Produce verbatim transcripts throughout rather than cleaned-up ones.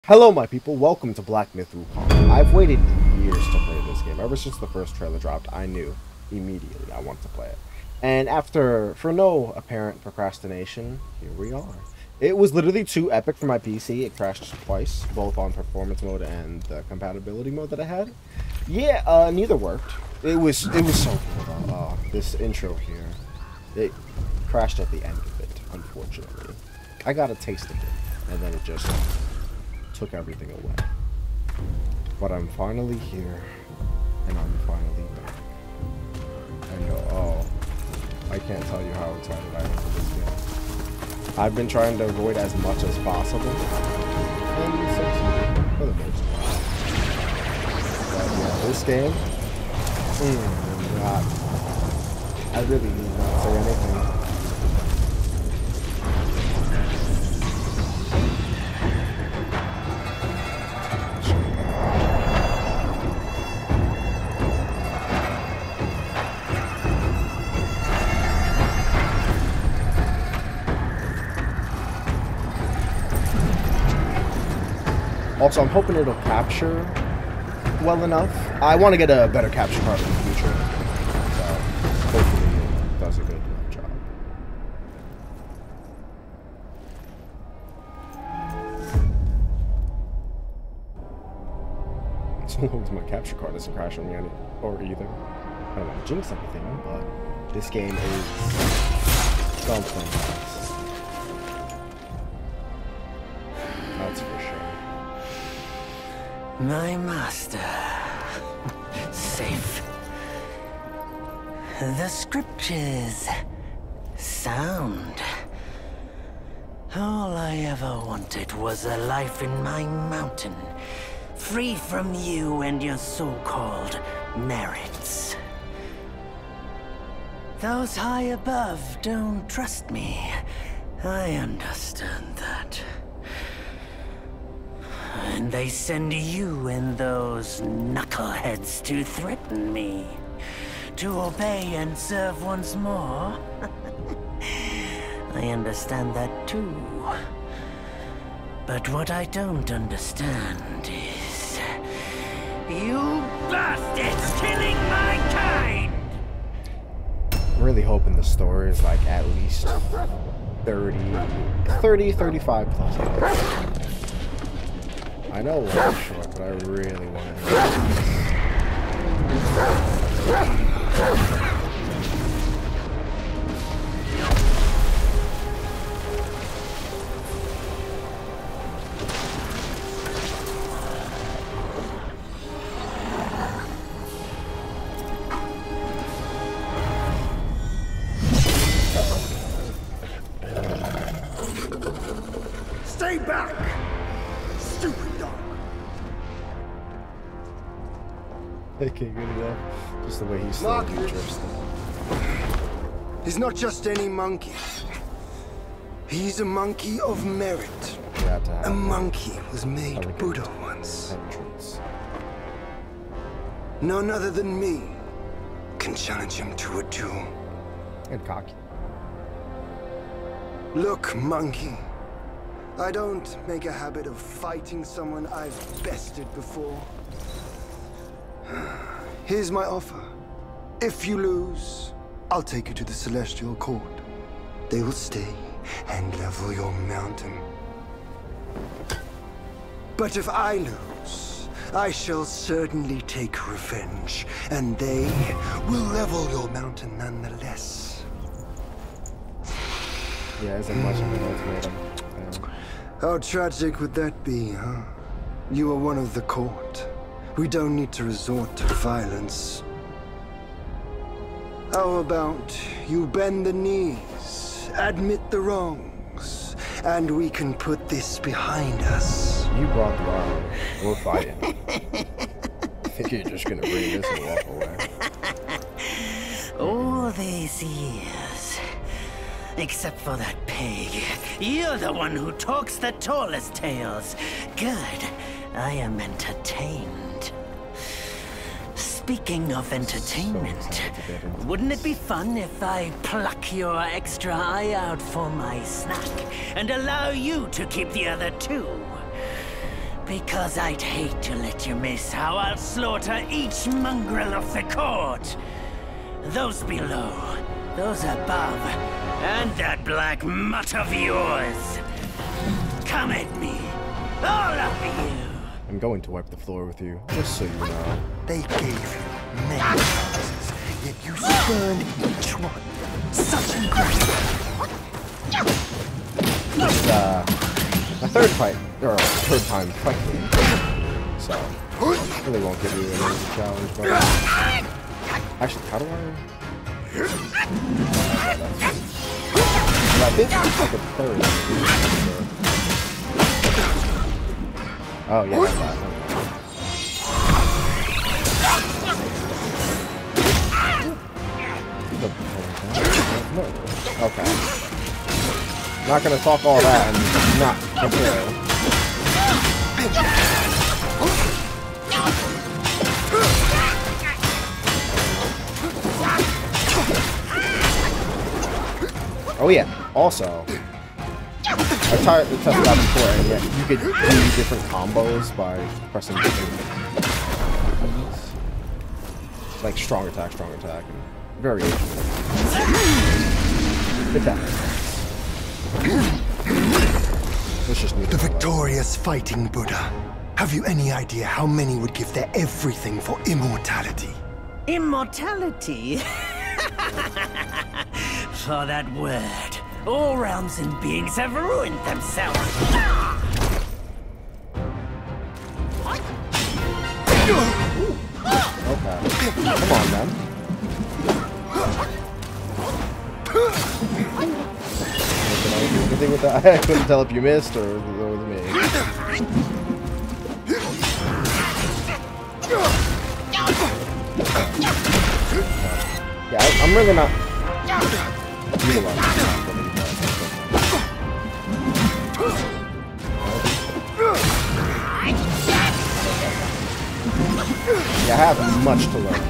Hello my people, welcome to Black Myth Wukong. I've waited years to play this game. Ever since the first trailer dropped, I knew immediately I wanted to play it. And after, for no apparent procrastination, here we are. It was literally too epic for my P C. It crashed twice, both on performance mode and the compatibility mode that I had. Yeah, uh, neither worked. It was it was so cool though. Uh, this intro here, it crashed at the end of it, unfortunately. I got a taste of it, and then it just took everything away. But I'm finally here, and I'm finally back. And oh, I can't tell you how excited I am for this game. I've been trying to avoid as much as possible, and succeeded for the most part. But yeah, this game, mm, not, I really need not to say anything. Also, I'm hoping it'll capture well enough. I want to get a better capture card in the future, so hopefully it does a good enough job. So long as my capture card doesn't crash on me any, or either. I don't want to jinx anything, but this game is something else. That's for sure. My master. Safe. The scriptures. Sound. All I ever wanted was a life in my mountain, free from you and your so-called merits. Those high above don't trust me. I understand that. And they send you and those knuckleheads to threaten me. To obey and serve once more. I understand that too. But what I don't understand is... you bastards killing my kind! I'm really hoping the story is like at least thirty, thirty, thirty-five plus hours. I know one's short, but I really want to. Stay back! Stupid dog! Okay, good enough. Just the way he's still interested. He's not just any monkey. He's a monkey of merit. A monkey was made Buddha once. Entrance. None other than me can challenge him to a duel. And cocky. Look, monkey. I don't make a habit of fighting someone I've bested before. Here's my offer. If you lose, I'll take you to the Celestial Court. They will stay and level your mountain. But if I lose, I shall certainly take revenge, and they will level your mountain nonetheless. Yeah, isn't much of an ultimatum. Yeah. How tragic would that be, huh? You are one of the court. We don't need to resort to violence. How about you bend the knees, admit the wrongs, and we can put this behind us. You brought the armor. We're fighting. I think you're just gonna bring this and walk away. All these years. Except for that pig. You're the one who talks the tallest tales. Good. I am entertained. Speaking of entertainment, wouldn't it be fun if I pluck your extra eye out for my snack and allow you to keep the other two? Because I'd hate to let you miss how I'll slaughter each mongrel of the court. Those below, those above, and that black mutt of yours. Come at me, all of you. I'm going to wipe the floor with you, just so you know. They gave you many chances, yet you spurned each one. Such ingratitude. It's, uh, my third fight, or third time fighting, so I really won't give you an easy challenge, but actually, how do I? I think it's like a third. Oh yeah, that's that. Okay. Not gonna talk all that and not prepare. Oh yeah. Also, I tried to test it out before, and yeah, you could do different combos by pressing different keys. Like strong attack, strong attack, and variation. Good time. The victorious fighting Buddha. Have you any idea how many would give their everything for immortality? Immortality? For that word, all realms and beings have ruined themselves. Okay. Come on, man. Anything with that? I couldn't tell if you missed or if it was me. Yeah, I, I'm really not utilizing Yeah, I have much to learn.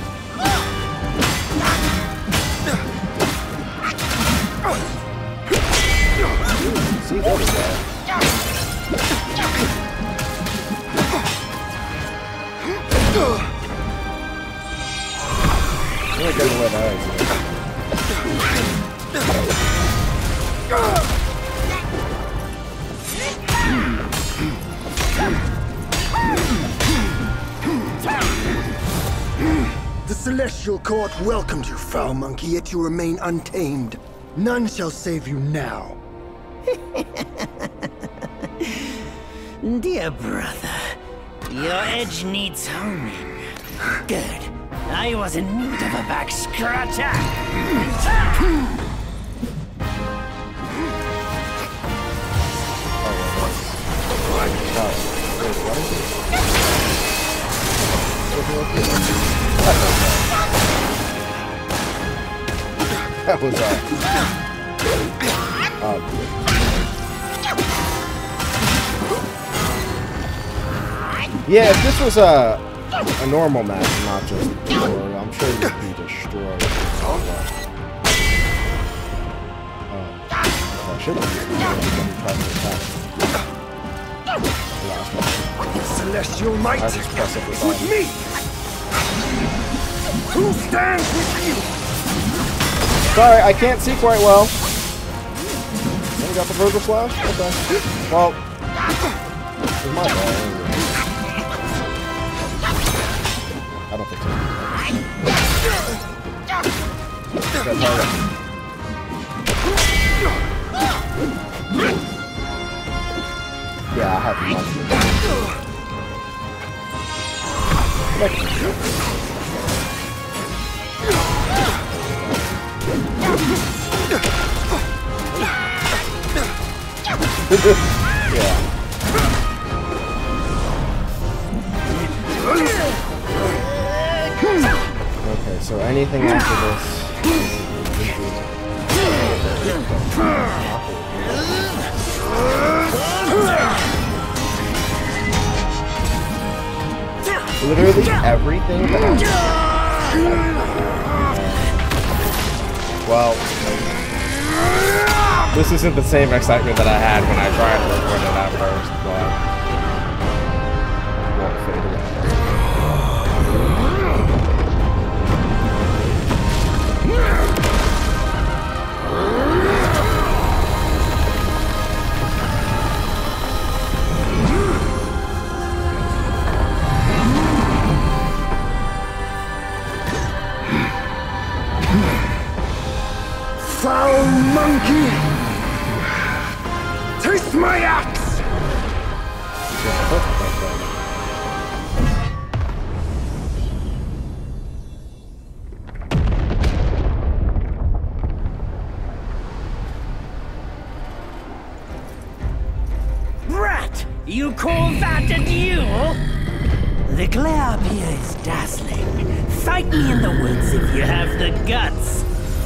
See, there we go. Really good to let that. The Celestial Court welcomed you, foul monkey, yet you remain untamed. None shall save you now. Dear brother, your edge needs honing. Good. I was in need of a back scratcher. That was uh, uh yeah, if this was a a normal match, not just Glory, I'm sure you'd be destroyed. Uh, I should have tried to attack. Celestial might I just press it with me. Who stands with you? Sorry, I can't see quite well. Oh, you got the Virgil Slash? Okay. Well, it's my bad. I don't think so. That's hard. Yeah, I have much. Yeah. Okay, so anything after this. Literally everything that I... Well, this isn't the same excitement that I had when I tried to record it at first, but monkey! Taste my axe! Rat! You call that a duel? The glare up here is dazzling. Fight me in the woods if you have the guts.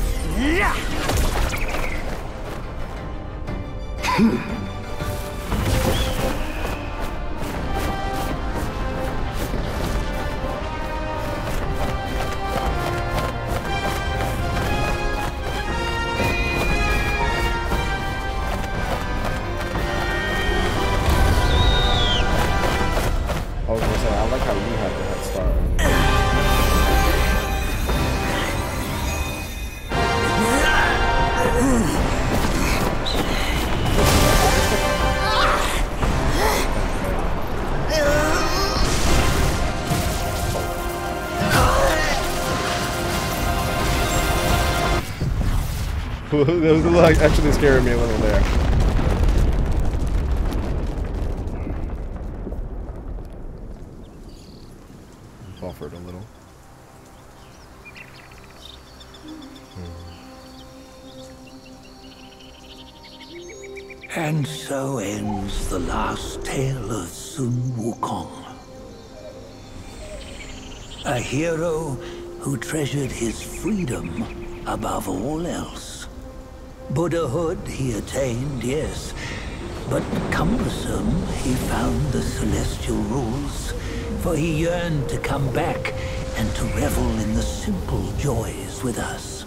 I was gonna say, I like how you have the head start. That was like actually scaring me a little there. Buffered a little. And so ends the last tale of Sun Wukong. A hero who treasured his freedom above all else. Buddhahood he attained, yes, but cumbersome he found the celestial rules, for he yearned to come back and to revel in the simple joys with us.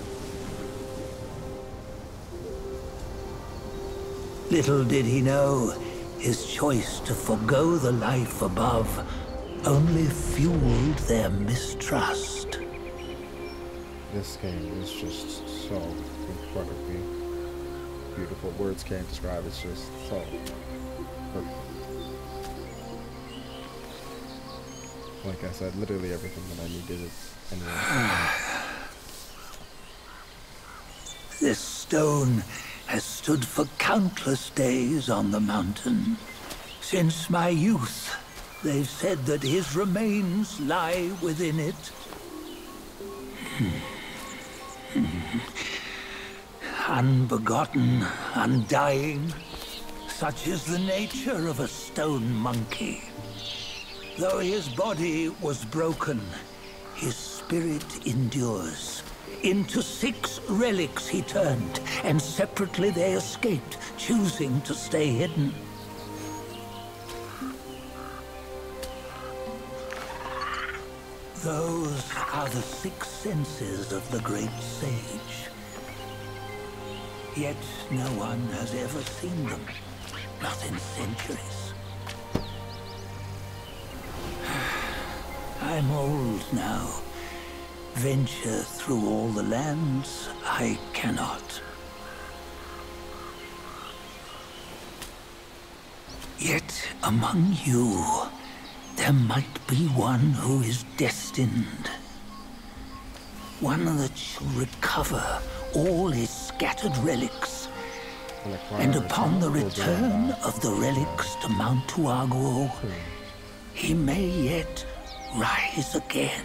Little did he know, his choice to forgo the life above only fueled their mistrust. This game is just so incredibly beautiful. Words can't describe. It's just so perfect. Like I said, literally everything that I needed is anyway. This stone has stood for countless days on the mountain. Since my youth, they've said that his remains lie within it. Hmm. Hmm. Unbegotten, undying, such is the nature of a stone monkey. Though his body was broken, his spirit endures. Into six relics he turned, and separately they escaped, choosing to stay hidden. Those are the six senses of the great sage. Yet no one has ever seen them, not in centuries. I'm old now. Venture through all the lands I cannot. Yet among you, there might be one who is destined. One that shall recover all his scattered relics. And upon the return of the relics to Mount Tuaguo, he may yet rise again.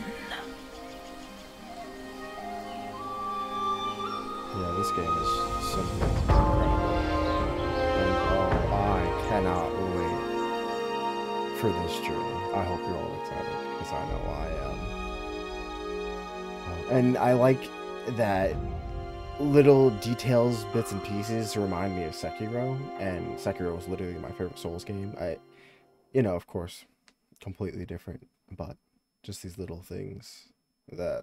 Yeah, this game is simply incredible. And oh, I cannot wait for this journey. I hope you're all excited, because I know I am. Oh, and I like that little details, bits and pieces remind me of Sekiro, and Sekiro was literally my favorite Souls game. I, you know, of course, completely different, but just these little things that...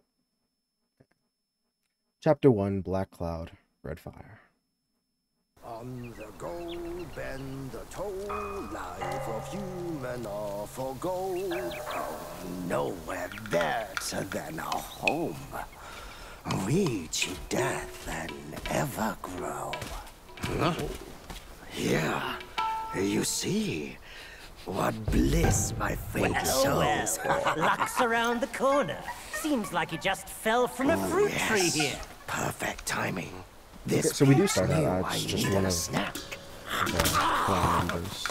Chapter one, Black Cloud, Red Fire. On the go, bend the toe, life of human or for gold. Oh, nowhere better than a home. Reach death and ever grow. Huh? Here, you see, what bliss my fate well, shows. Well, luck's around the corner. Seems like you just fell from a fruit yes. tree here. Perfect timing. Okay, so we do start out. Uh, it's just one of the clan members.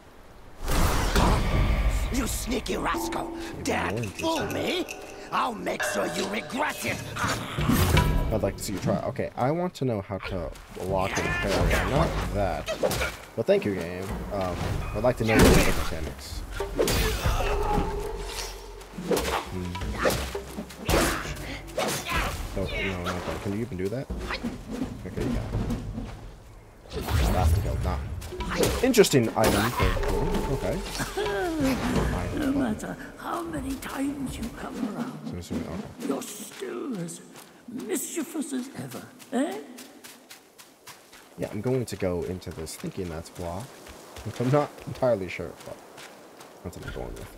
You sneaky rascal! Dare fool me? I'll make sure you regret it! I'd like to see you try. Okay, I want to know how to lock and parry. Not that. But thank you, game. Um, I'd like to know the other mechanics. Hmm. Oh, no, not that. Can you even do that? Okay, you got it. That's the go. Nah. Interesting item. Cool. Okay. No matter how many times you come around, So assuming, okay. you're still as mischievous as ever, eh? Yeah, I'm going to go into this thinking that's block, which I'm not entirely sure, but that's what I'm going with.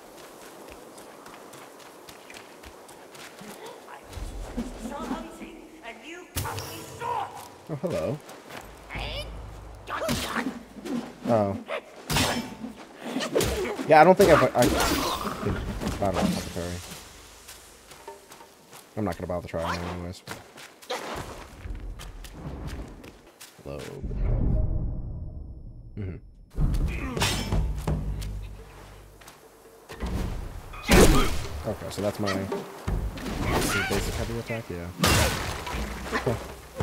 Oh, hello. Oh. Yeah, I don't think I've I can battle off the parry. I'm not gonna bother trying anyways. Hello. Mm-hmm. Okay, so that's my basic heavy attack, yeah. Okay.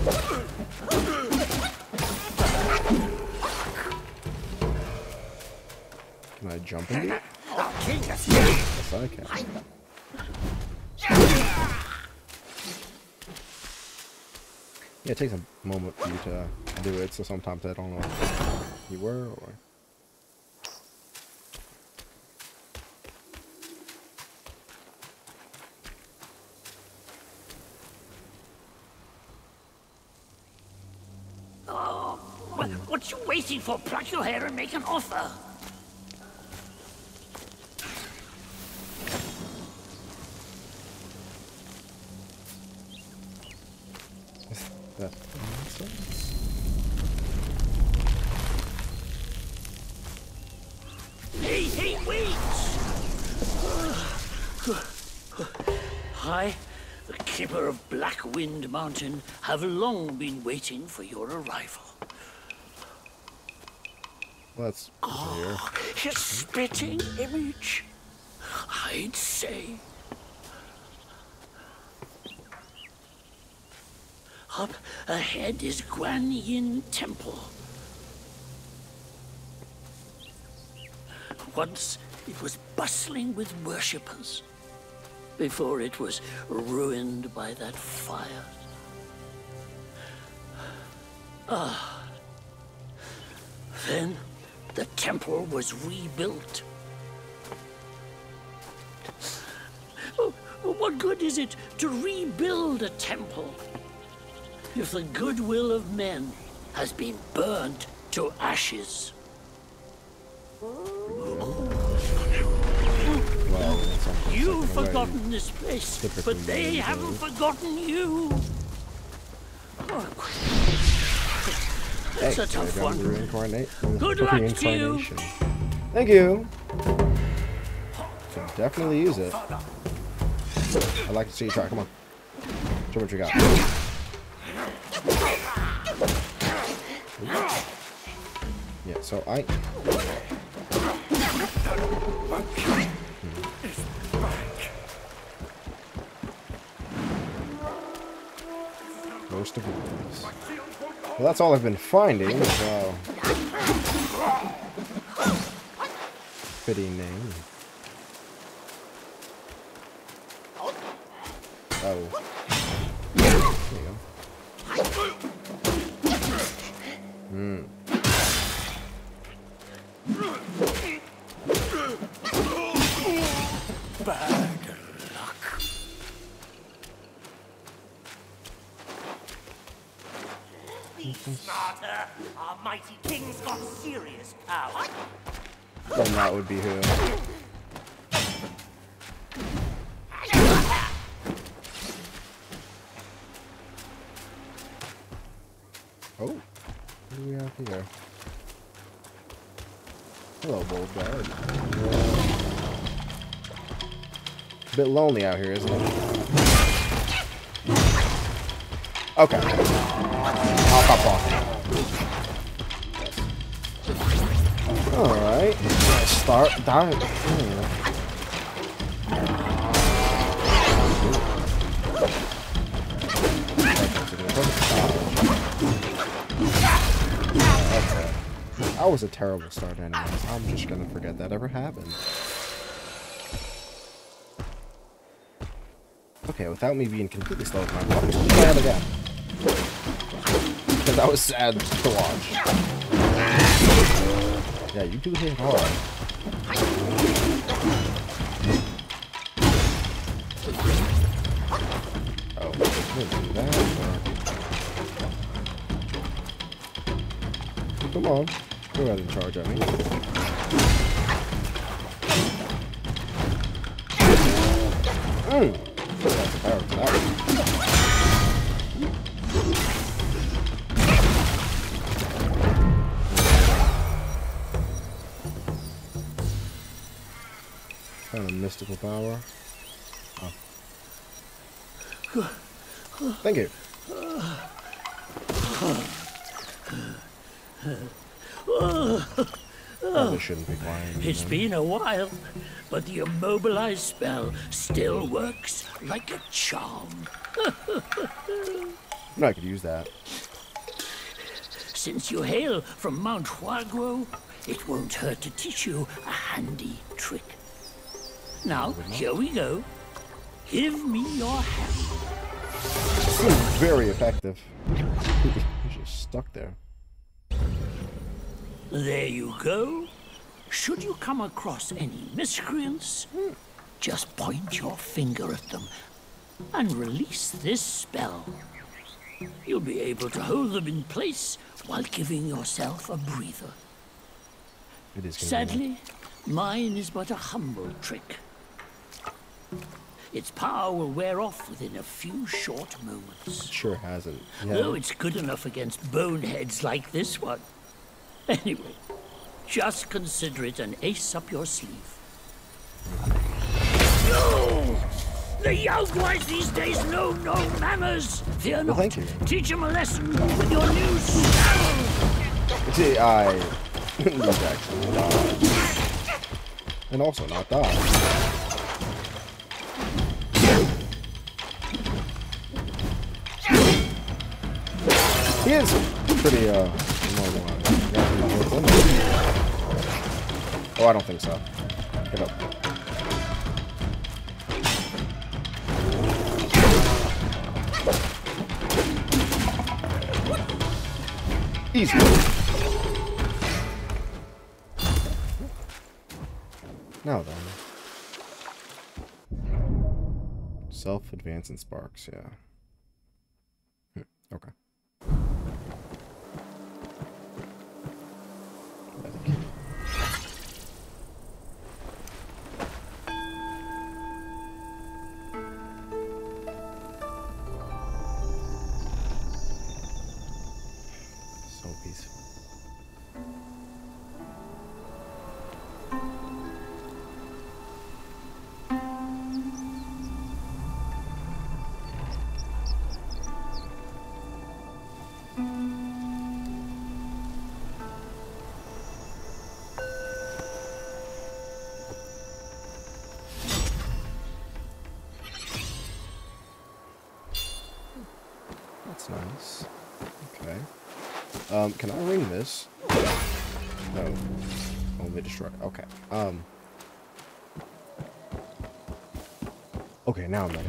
Can I jump into it? Yes, I can. Yeah, it takes a moment for you to do it, so sometimes I don't know if you were or... Oh, what, what you waiting for? Pluck your hair and make an offer. That nonsense. Hey, hey, wait! I, the keeper of Blackwind Mountain, have long been waiting for your arrival. Well, that's good to hear. Oh, his spitting image, I'd say. Up ahead is Guan Yin Temple. Once it was bustling with worshippers, before it was ruined by that fire. Ah. Then the temple was rebuilt. Oh, what good is it to rebuild a temple if the goodwill of men has been burnt to ashes? Well, You've forgotten this place, but they haven't forgotten you. Oh, that's hey, a tough one. Reincarnate. Good luck to you. Thank you. Can definitely use it. I'd like to see you try. Come on. Show what you got. Yeah, so I... Hmm. Most of these. Well, that's all I've been finding, so... Fitting name. Oh. There you go. Hmm. Bad luck. Be smarter. Our mighty king's got serious power. Then that would be who? Oh, what do we have here? Hello, bold guard. A bit lonely out here, isn't it? Okay. I'll stop talking. Alright. Start. Die. Hmm. Okay. That was a terrible start anyways. I'm just gonna forget that ever happened. Okay, without me being completely slow with my block, let's try it again. Because that was sad to watch. Yeah, you do hit hard. Oh, I'm gonna do that. Or... Come on. Go ahead and charge at me. Mm. That's the power to that one. Kind of mystical power. Oh. Thank you. Probably shouldn't be quiet. It's been a while, but the immobilized spell still works like a charm. No, I could use that. Since you hail from Mount Huaguo, it won't hurt to teach you a handy trick. Now, here we go. Give me your hand. Seems very effective. He's just stuck there. There you go. Should you come across any miscreants, just point your finger at them and release this spell. You'll be able to hold them in place while giving yourself a breather. It is Sadly, mine is but a humble trick. Its power will wear off within a few short moments. It sure hasn't. Yeah. Though it's good enough against boneheads like this one. Anyway, just consider it an ace up your sleeve. No! The young boys these days know no manners! Fear Well, not. thank you. Teach them a lesson with your new spell! See, I need to actually dodge. And also not die. He is pretty, uh, normal. Oh, I don't think so. Get up. Easy. Now then. Self-advance and sparks, yeah. Hmm, okay. So peaceful. That's nice. Okay. Um, can I ring this? No. Only destroy. Okay. Um. Okay, now I'm ready.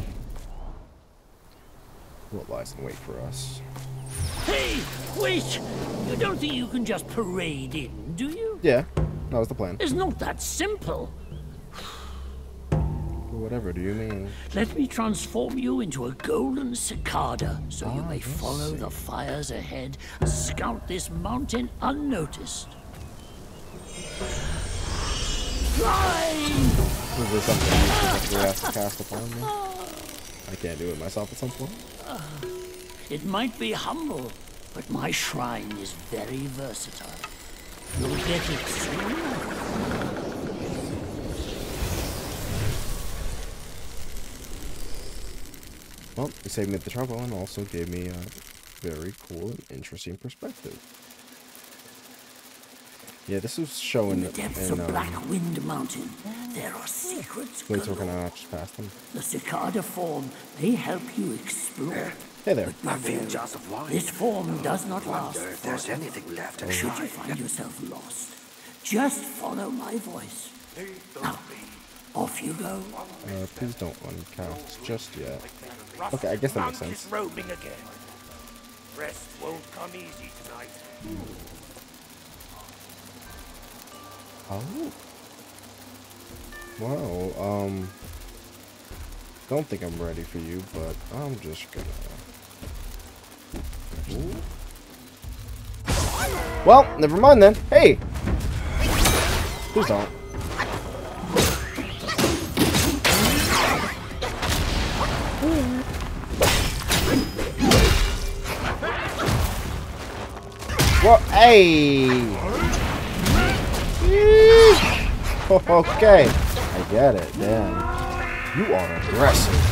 What lies in wait for us? Hey, wait! You don't think you can just parade in, do you? Yeah, that was the plan. It's not that simple. Whatever do you mean? Let me transform you into a golden cicada, so you Ah, may I follow see. the fires ahead and scout this mountain unnoticed. Fly! Is there something you specifically have to cast upon me? I can't do it myself at some point. It might be humble, but my shrine is very versatile. You'll get it soon. Well, you saved me the trouble and also gave me uh, very cool and interesting perspective. Yeah, this is showing in the depths in, of um, Black Wind Mountain, there are secrets wait, so we're galore. gonna just pass them. The cicada form may help you explore. Hey there. But be wary. jars of wine. This form does not last. Wonder if there's forever. anything left to Should try. you find yourself lost, just follow my voice. Now, off you go. Uh, please don't run counts just yet. Okay, I guess that makes sense. Roaming again. Rest won't come easy tonight. Oh. Wow, um... don't think I'm ready for you, but I'm just gonna... Ooh. Well, never mind then. Hey! Please don't. What? Hey! Okay, I get it. Damn, you are aggressive.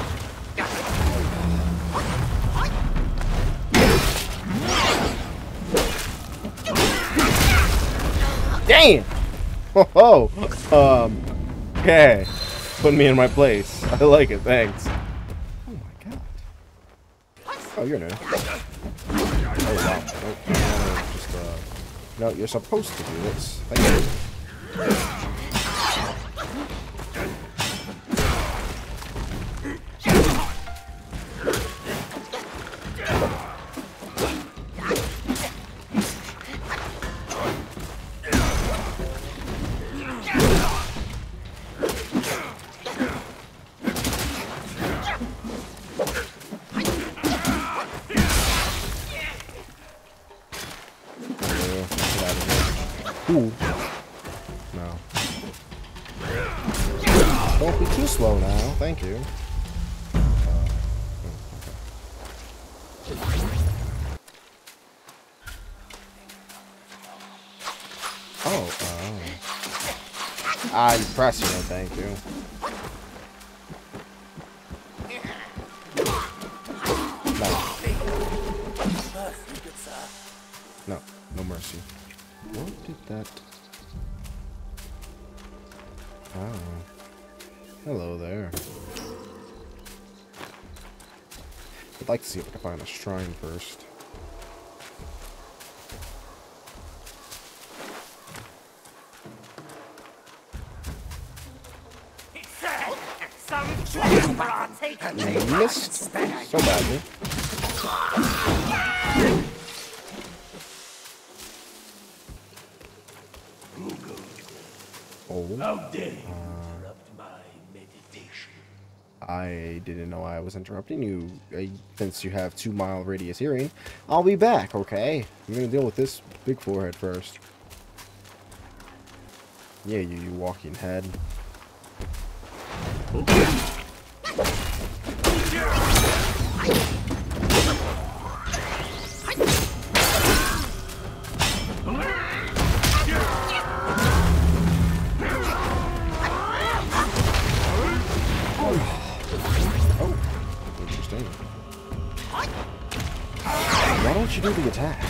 Damn. Oh, um, okay. Put me in my place. I like it. Thanks. Oh my god. Oh, you're new. Oh wow. Nope. No, just uh. No, you're supposed to do this. Thank you. Ooh. No. Don't be too slow now. Thank you. Uh, okay. Oh, uh, ah, you pressed it. Thank you. No. No, no mercy. What did that... Oh. Hello there. I'd like to see if I can find a shrine first. I missed so badly. Oh. How dare you interrupt my meditation? I didn't know I was interrupting you. Uh, since you have two mile radius hearing, I'll be back, okay? I'm gonna deal with this big forehead first. Yeah, you, you walking head. Why don't you do the attack?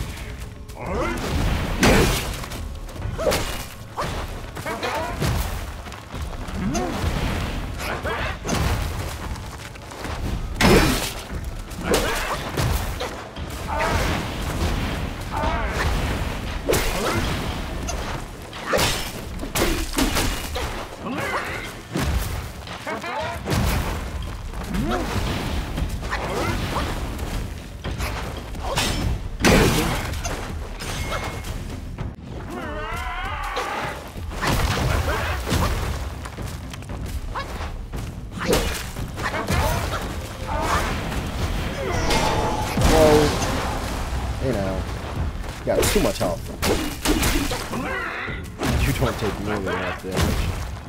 You know, you got too much health. You don't take nearly enough damage.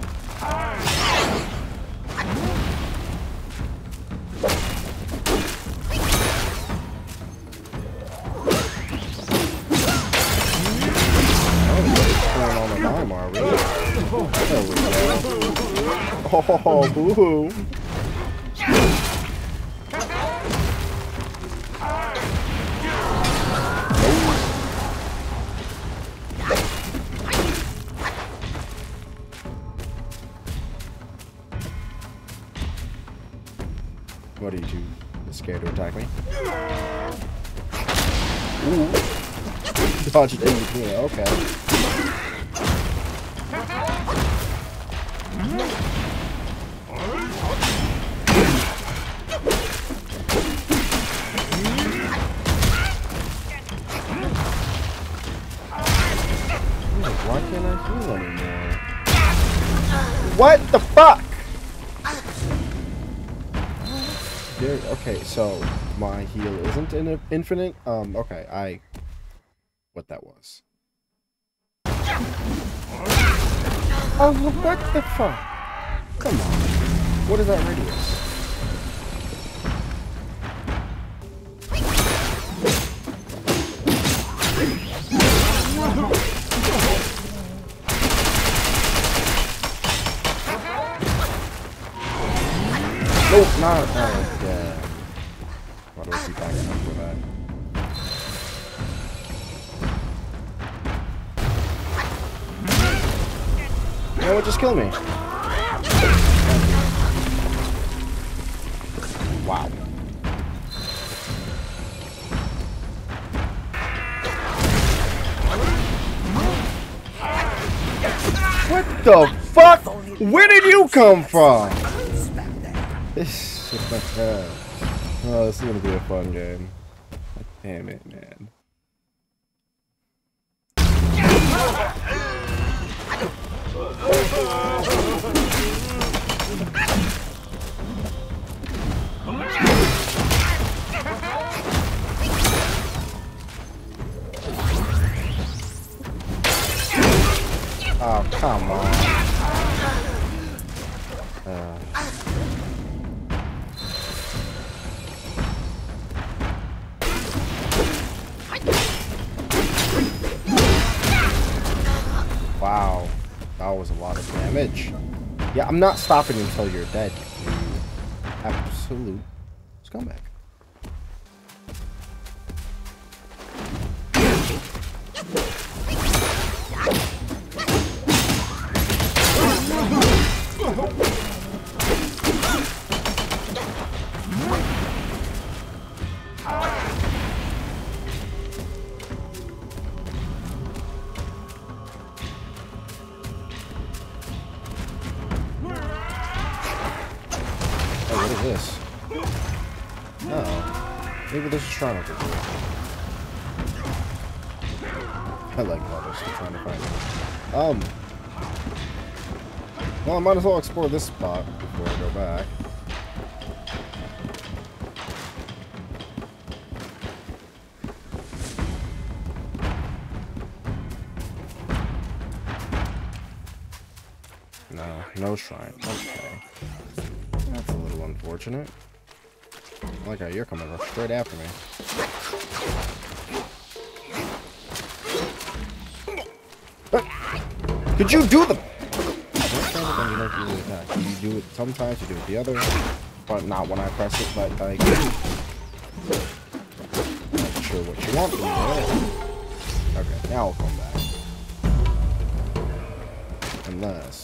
Oh, on the dime, are we? There we go. Oh, boo-hoo. What are you too scared to attack me? Ooh. Dodged in between. Okay. Why can't I heal anymore? What the fuck? There, okay, so my heal isn't in infinite. Um, okay, I what that was. Oh, what the fuck? Come on. What is that radius? Nope, not that. Yeah. Why do I keep backing up for that? No, it just killed me. Wow. What the fuck? Where did you come from? This oh, this is gonna be a fun game. Damn it, man. Oh, come on. Uh. Wow, that was a lot of damage. Yeah, I'm not stopping until you're dead, you absolute scumbag. This? Oh, maybe there's a shrine over here. I like how they're still trying to find it. Um, well, I might as well explore this spot before I go back. No, no shrine. Okay. That's a little unfortunate. I like how you're coming right straight after me. Could you do the... You do it sometimes, you do it the other, but not when I press it, but like... Not sure what you want from me. Okay, now I'll come back. Unless...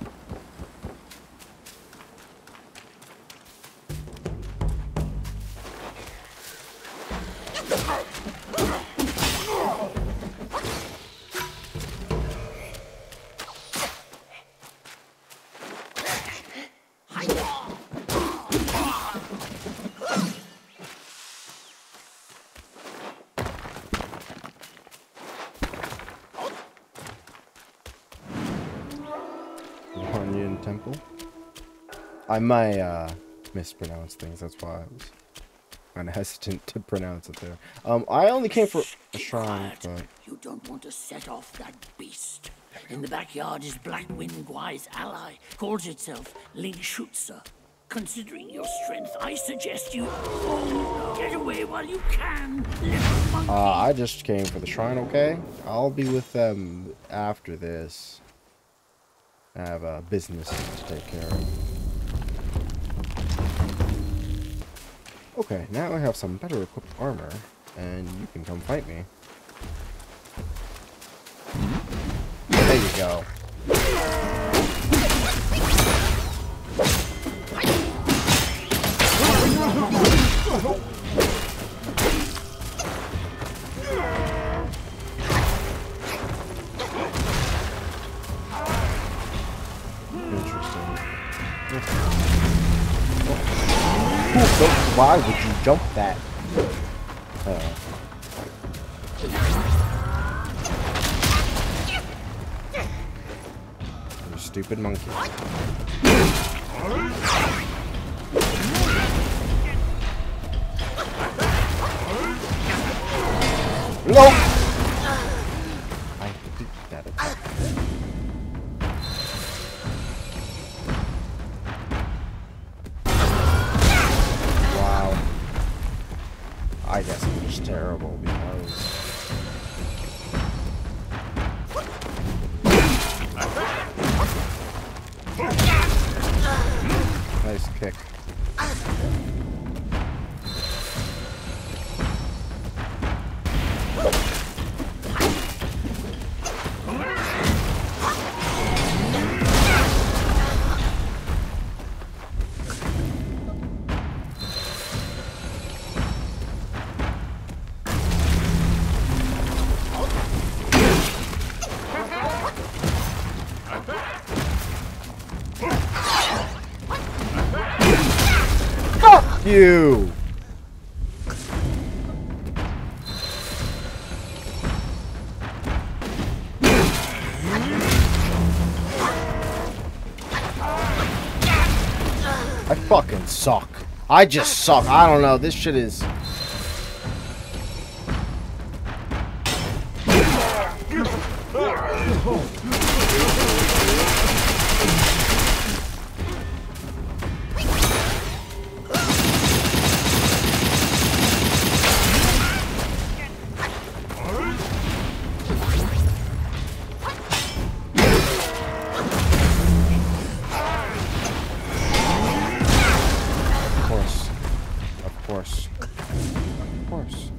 Temple. I might uh, mispronounce things, that's why I was kind of hesitant to pronounce it there. Um, I only came for a shrine, but... You don't want to set off that beast. In the backyard is Black Windgui's ally, calls itself Lingshutsa. Considering your strength, I suggest you oh, get away while you can, little monkey. Uh, I just came for the shrine, okay? I'll be with them after this. I have a business to take care of. Okay, now I have some better equipped armor, and you can come fight me. There you go. understand. Why would you jump that? Uh, you stupid monkey. No! I hate that attack. Wow. I guess I'm just terrible because... Nice kick. Fuck you! I fucking suck. I just suck. I don't know. This shit is... Of course. Of course.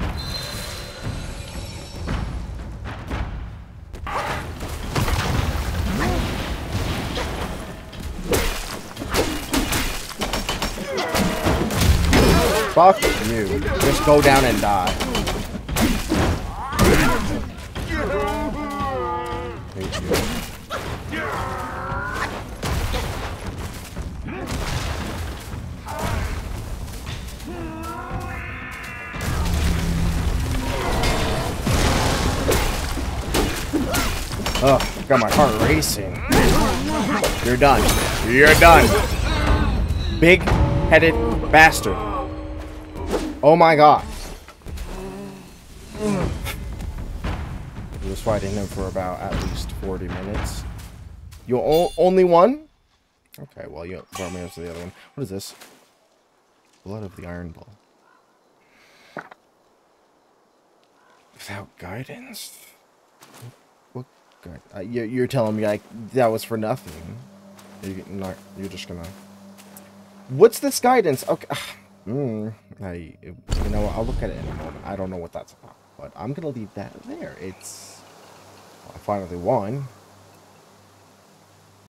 Fuck you. Just go down and die. Hate you. Ugh, got my heart racing. You're done. You're done. Big-headed bastard. Oh my god. I was fighting him for about at least forty minutes. You o only won? Okay, well, you brought me up to the other one. What is this? Blood of the Iron Ball. Without guidance? What guide? Uh, you're, you're telling me like that was for nothing. You're not. You're just gonna. What's this guidance? Okay. Hmm. I. You know. I'll look at it in a moment. I don't know what that's about, but I'm gonna leave that there. It's. I finally won.